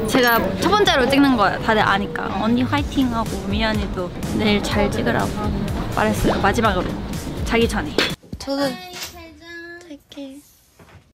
제가 첫 번째로 찍는 거 다들 아니까 언니 화이팅하고 미연이도 내일 잘 찍으라고 말했어요. 마지막으로 자기 전에. 저도 할게.